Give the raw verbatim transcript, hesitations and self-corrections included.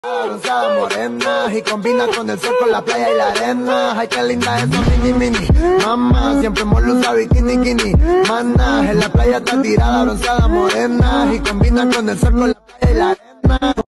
Bronceada morena y combina con el sol, con la playa y la arena. Ay, qué linda esa mini mini. Mamá, siempre hemos usado bikini bikini. Mana, en la playa está tirada, bronceada morena y combina con el sol, con la playa y la arena.